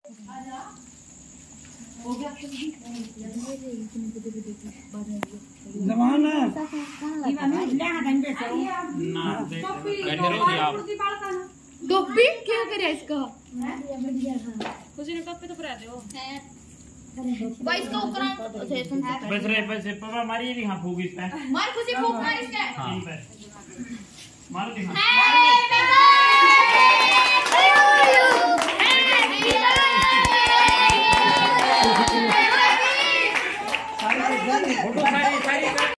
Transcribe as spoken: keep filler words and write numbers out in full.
जमाना टोपी क्या करे इसका? खुशी ने टोपी तो पहना दे वो भाई इसका उपकरण बस रे बस पापा मारिए भी हां फूक इस पे मार खुशी फूक मार इसके हां मारो दी हां